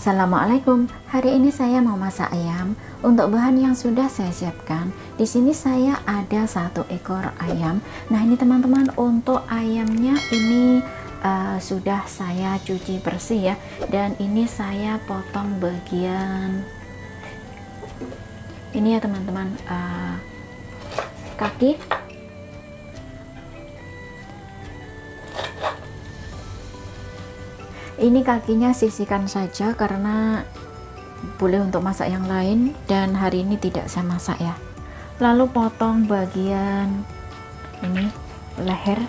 Assalamualaikum. Hari ini saya mau masak ayam. Untuk bahan yang sudah saya siapkan, di sini saya ada 1 ekor ayam. Nah, ini teman-teman, untuk ayamnya ini sudah saya cuci bersih ya. Dan ini saya potong bagian ini ya teman-teman, kaki. Ini kakinya sisihkan saja karena boleh untuk masak yang lain, dan hari ini tidak saya masak ya. Lalu potong bagian ini leher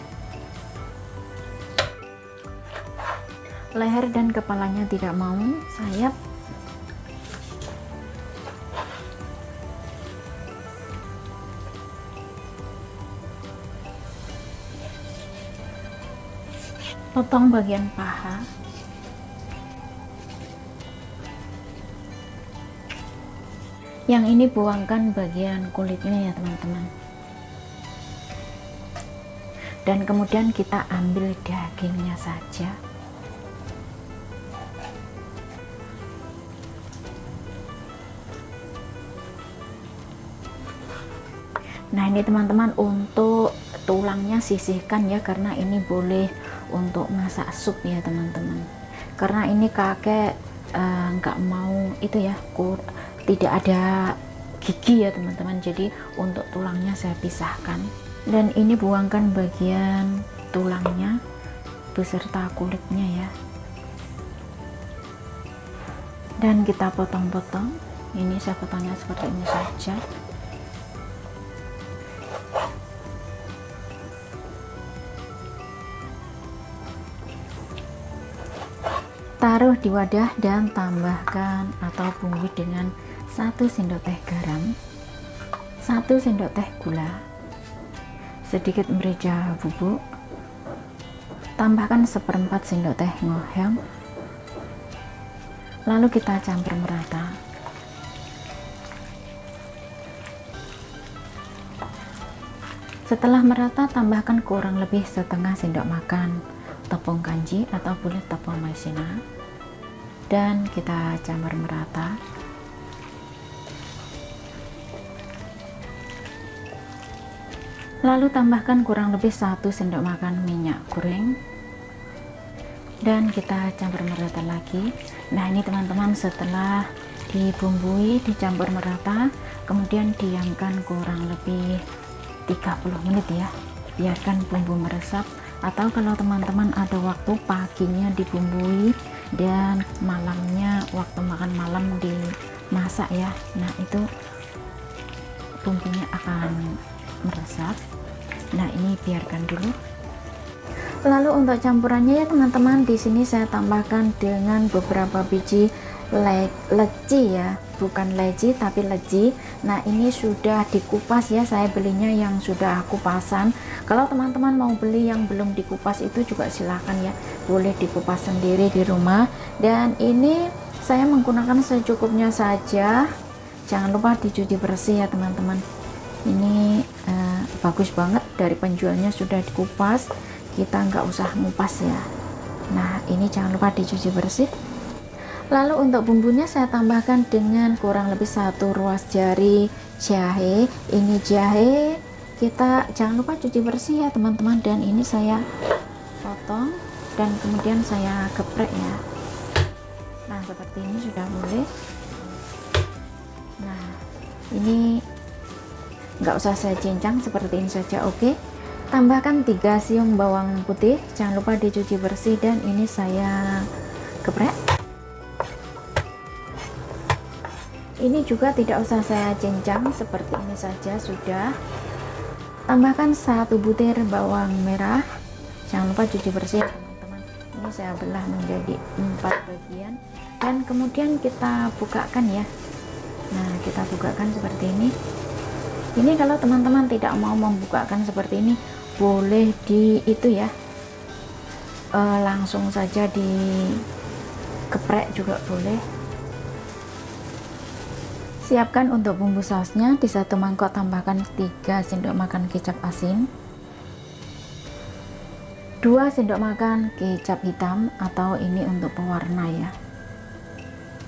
dan kepalanya tidak mau, sayap. Potong bagian paha. Yang ini buangkan bagian kulitnya ya teman-teman. Dan kemudian kita ambil dagingnya saja. Nah, ini teman-teman, untuk tulangnya sisihkan ya, karena ini boleh untuk masak sup ya teman-teman. Karena ini kakek nggak mau itu ya, tidak ada gigi ya teman-teman, jadi untuk tulangnya saya pisahkan. Dan ini buangkan bagian tulangnya beserta kulitnya ya. Dan kita potong-potong. Ini saya potongnya seperti ini saja. Taruh di wadah dan tambahkan atau bumbui dengan 1 sendok teh garam, 1 sendok teh gula, sedikit merica bubuk, tambahkan 1/4 sendok teh ngoyong, lalu kita campur merata. Setelah merata, tambahkan kurang lebih setengah sendok makan tepung kanji atau boleh tepung maizena, dan kita campur merata. Lalu tambahkan kurang lebih 1 sendok makan minyak goreng dan kita campur merata lagi. Nah, ini teman-teman, setelah dibumbui, dicampur merata, kemudian diamkan kurang lebih 30 menit ya, biarkan bumbu meresap. Atau kalau teman-teman ada waktu, paginya dibumbui dan malamnya waktu makan malam dimasak ya. Nah, itu bumbunya akan meresap. Nah, ini biarkan dulu. Lalu untuk campurannya ya teman-teman, di sini saya tambahkan dengan beberapa biji leci ya, bukan leci tapi leci. Nah, ini sudah dikupas ya, saya belinya yang sudah kupasan. Kalau teman-teman mau beli yang belum dikupas itu juga silahkan ya, boleh dikupas sendiri di rumah. Dan ini saya menggunakan secukupnya saja, jangan lupa dicuci bersih ya teman-teman. Ini bagus banget, dari penjualnya sudah dikupas, kita nggak usah ngupas ya. Nah, ini jangan lupa dicuci bersih. Lalu untuk bumbunya saya tambahkan dengan kurang lebih 1 ruas jari jahe. Ini jahe kita jangan lupa cuci bersih ya teman-teman, dan ini saya potong dan kemudian saya geprek ya. Nah, seperti ini sudah boleh. Nah, ini nggak usah saya cincang, seperti ini saja oke. Tambahkan 3 siung bawang putih, jangan lupa dicuci bersih, dan ini saya geprek. Ini juga tidak usah saya cincang, seperti ini saja sudah. Tambahkan 1 butir bawang merah, jangan lupa cuci bersih teman-teman. Ini saya belah menjadi 4 bagian dan kemudian kita bukakan ya. Nah, kita bukakan seperti ini. Ini kalau teman-teman tidak mau membukakan seperti ini, boleh di itu ya, langsung saja digeprek juga boleh. Siapkan untuk bumbu sausnya. Di 1 mangkok tambahkan 3 sendok makan kecap asin, 2 sendok makan kecap hitam atau ini untuk pewarna ya.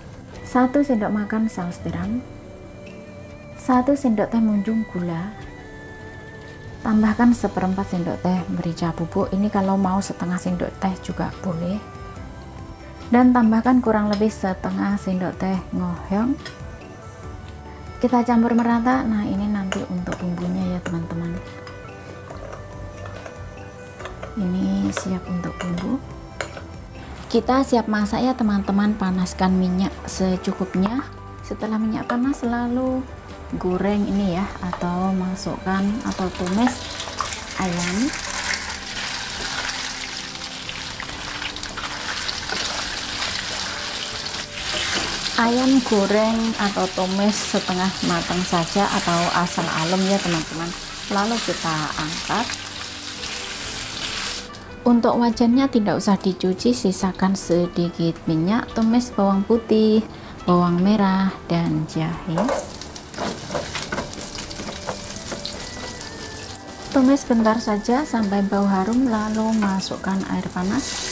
1 sendok makan saus tiram, 1 sendok teh munjung gula, tambahkan 1/4 sendok teh merica bubuk, ini kalau mau setengah sendok teh juga boleh, dan tambahkan kurang lebih setengah sendok teh ngoyong. Kita campur merata. Nah, ini nanti untuk bumbunya ya teman-teman, ini siap untuk bumbu. Kita siap masak ya teman-teman. Panaskan minyak secukupnya. Setelah minyak panas, lalu goreng ini ya, atau masukkan atau tumis ayam. Ayam goreng atau tumis setengah matang saja atau asal alum ya teman-teman. Lalu kita angkat. Untuk wajannya tidak usah dicuci, sisakan sedikit minyak, tumis bawang putih, bawang merah, dan jahe. Tumis bentar saja sampai bau harum, lalu masukkan air panas.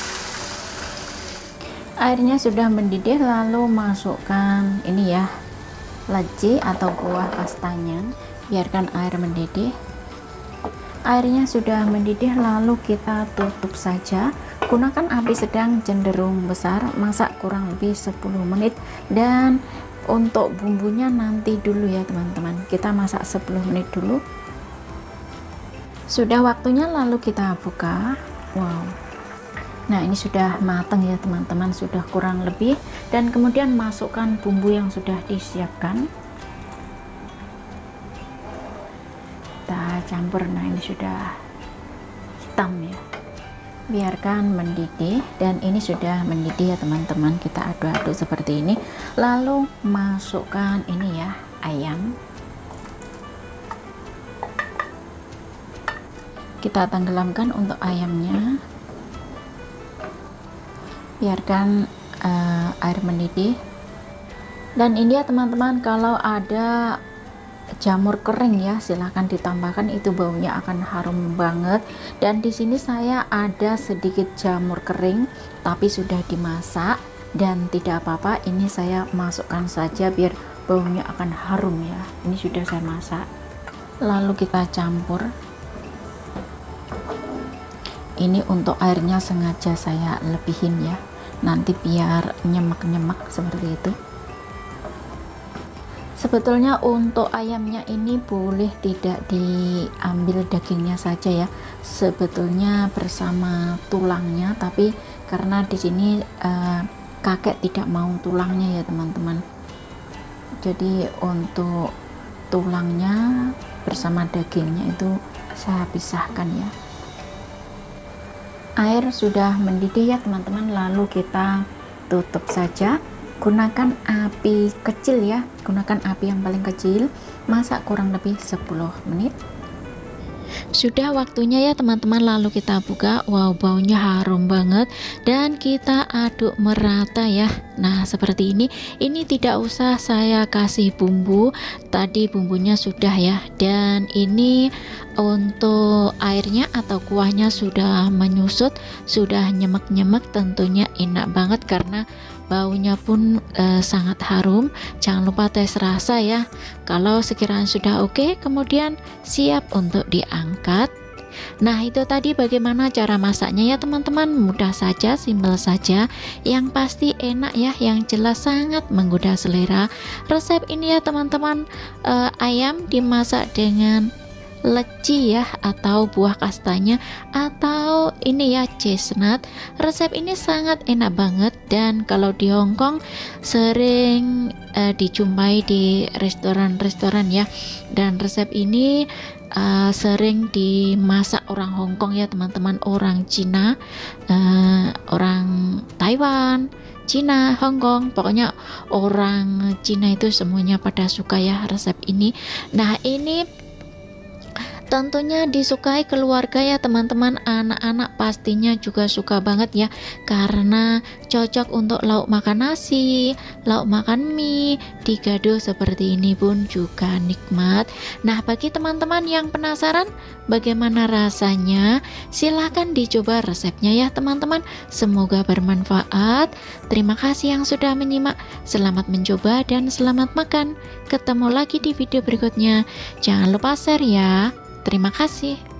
Airnya sudah mendidih, lalu masukkan ini ya, leci atau buah kastanya. Biarkan air mendidih. Airnya sudah mendidih, lalu kita tutup saja. Gunakan api sedang cenderung besar, masak kurang lebih 10 menit. Dan untuk bumbunya nanti dulu ya teman-teman, kita masak 10 menit dulu. Sudah waktunya, lalu kita buka. Wow, nah ini sudah matang ya teman-teman, sudah kurang lebih. Dan kemudian masukkan bumbu yang sudah disiapkan, kita campur. Nah, ini sudah hitam ya, biarkan mendidih. Dan ini sudah mendidih ya teman-teman, kita aduk-aduk seperti ini. Lalu masukkan ini ya, ayam. Kita tenggelamkan untuk ayamnya. Biarkan air mendidih. Dan ini ya teman-teman, kalau ada jamur kering ya silahkan ditambahkan, itu baunya akan harum banget. Dan di sini saya ada sedikit jamur kering tapi sudah dimasak dan tidak apa-apa, ini saya masukkan saja biar baunya akan harum ya. Ini sudah saya masak, lalu kita campur. Ini untuk airnya sengaja saya lebihin ya, nanti biar nyemek-nyemek seperti itu. Sebetulnya untuk ayamnya ini boleh tidak diambil dagingnya saja ya, sebetulnya bersama tulangnya, tapi karena di sini kakek tidak mau tulangnya ya teman-teman, jadi untuk tulangnya bersama dagingnya itu saya pisahkan ya. Air sudah mendidih ya teman-teman, lalu kita tutup saja. Gunakan api kecil ya, gunakan api yang paling kecil, masak kurang lebih 10 menit. Sudah waktunya ya teman-teman, lalu kita buka. Wow, baunya harum banget dan kita aduk merata ya. Nah, seperti ini tidak usah saya kasih bumbu, tadi bumbunya sudah ya. Dan ini untuk airnya atau kuahnya sudah menyusut, sudah nyemek-nyemek, tentunya enak banget karena baunya pun sangat harum. Jangan lupa tes rasa ya. Kalau sekiranya sudah oke, kemudian siap untuk diangkat. Nah, itu tadi bagaimana cara masaknya ya teman-teman, mudah saja, simpel saja, yang pasti enak ya, yang jelas sangat menggoda selera. Resep ini ya teman-teman, ayam dimasak dengan leci ya, atau buah kastanya, atau ini ya chestnut. Resep ini sangat enak banget, dan kalau di Hongkong sering dijumpai di restoran-restoran ya. Dan resep ini sering dimasak orang Hongkong ya teman-teman, orang Cina, orang Taiwan, Cina, Hongkong, pokoknya orang Cina itu semuanya pada suka ya resep ini. Nah, ini Tentunya disukai keluarga ya teman-teman, anak-anak pastinya juga suka banget ya, karena cocok untuk lauk makan nasi, lauk makan mie, digado seperti ini pun juga nikmat. Nah, bagi teman-teman yang penasaran bagaimana rasanya, silahkan dicoba resepnya ya teman-teman. Semoga bermanfaat. Terima kasih yang sudah menyimak. Selamat mencoba dan selamat makan. Ketemu lagi di video berikutnya. Jangan lupa share ya. Terima kasih.